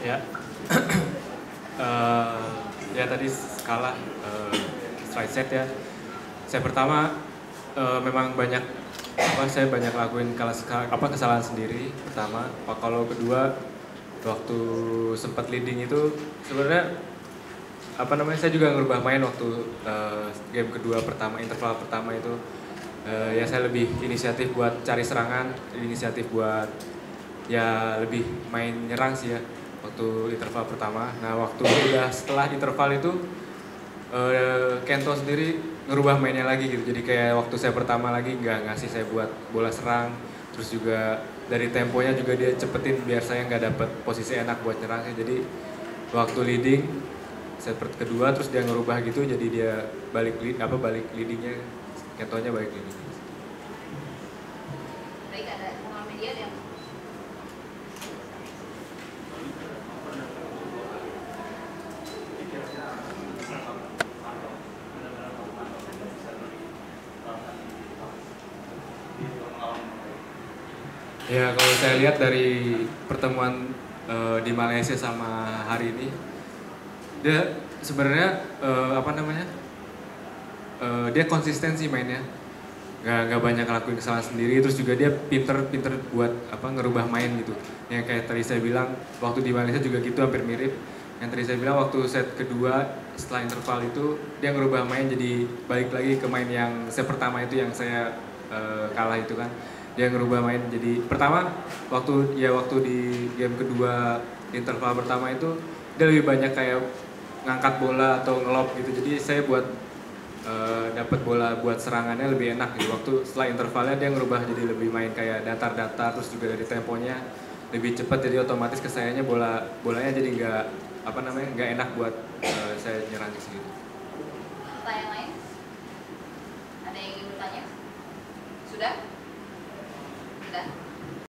Ya, eh, ya tadi kalah strike set ya. Saya pertama memang banyak saya banyak lakuin kesalahan sendiri pertama. Kalau kedua waktu sempat leading itu sebenarnya saya juga ngerubah main waktu game kedua pertama, interval pertama itu. Ya saya lebih inisiatif buat cari serangan, inisiatif buat ya lebih main nyerang sih ya waktu interval pertama. Nah waktu udah setelah interval itu Kento sendiri ngerubah mainnya lagi gitu. Jadi kayak waktu saya pertama lagi nggak ngasih saya buat bola serang, terus juga dari temponya juga dia cepetin biar saya nggak dapet posisi enak buat nyerang. Jadi waktu leading set kedua terus dia ngerubah gitu, jadi dia balik leadingnya, Kentonya balik leading. Baik, ada pengalaman media yang Ya kalau saya lihat dari pertemuan di Malaysia sama hari ini, dia sebenarnya dia konsistensi mainnya, nggak banyak ngelakuin kesalahan sendiri, terus juga dia pinter buat ngerubah main gitu. Yang kayak tadi saya bilang waktu di Malaysia juga gitu, hampir mirip. Yang tadi saya bilang waktu set kedua setelah interval itu dia ngerubah main, jadi balik lagi ke main yang set pertama itu yang saya kalah itu kan. Dia ngerubah main jadi pertama waktu di game kedua interval pertama itu dia lebih banyak kayak ngangkat bola atau ngelob gitu, jadi saya buat dapat bola buat serangannya lebih enak gitu. Waktu setelah intervalnya dia ngerubah jadi lebih main kayak datar-datar, terus juga dari temponya lebih cepat, jadi otomatis ke sayanya bolanya jadi nggak enak buat saya nyerang di sini. pertanyaan lain? Ada yang ingin bertanya? Sudah? Sudah?